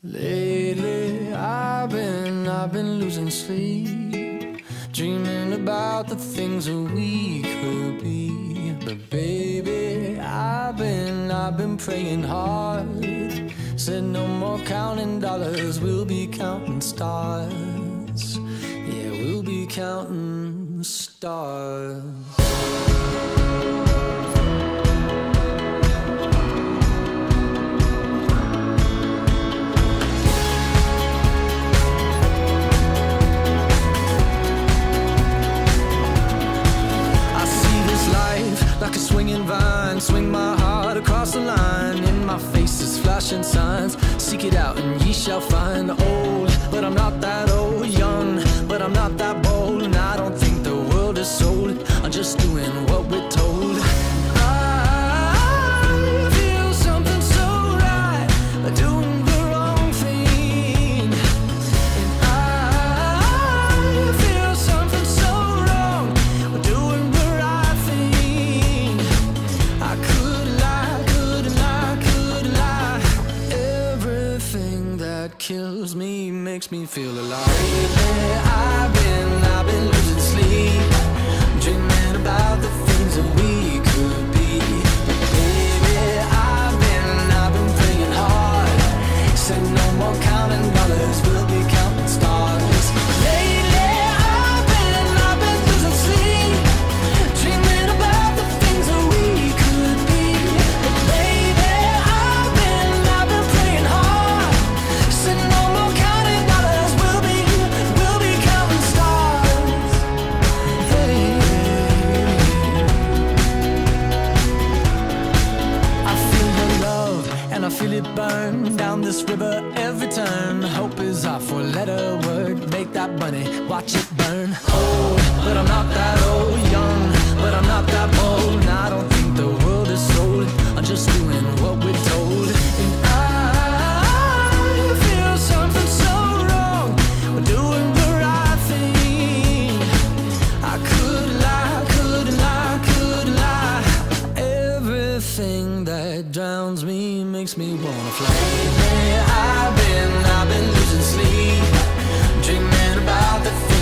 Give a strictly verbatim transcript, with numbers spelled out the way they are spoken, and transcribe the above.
Lately, I've been, I've been losing sleep, dreaming about the things that we could be. But baby, I've been, I've been praying hard. Said no more counting dollars, we'll be counting stars. Yeah, we'll be counting stars. Like a swinging vine, swing my heart across the line. In my face is flashing signs. Seek it out and ye shall find. Old, but I'm not that old. Young, but I'm not that bold. And I don't think the world is sold. I'm just doing what we're told. I feel something so right, doing the wrong thing. And I feel something so wrong, doing the right thing. I could lie, could lie, could lie. Everything that kills me makes me feel alive. Lately, I've been, I've been losing sleep, dreaming about the things that we could be. Baby, I've been, I've been praying hard. Said no more counting dollars, we'll be counting stars. Lately, I've been, I've been losing sleep, dreaming about the things that we could be. But baby, I've been, I've been praying hard. Said no more counting dollars, we'll be, we'll be counting stars. Hey. I feel your love and I feel it burn down this river every turn. Hope is our four-letter word. Make that money, watch it burn. Old, but I'm not that old. Young, but I'm not that bold. And I don't think the world is sold. I'm just doing what we're told. And I feel something so wrong, we're doing the right thing. I could lie, could lie, could lie. Everything that drowns me makes me wanna fly. Lately, I've been, I've been losing sleep, dreaming about the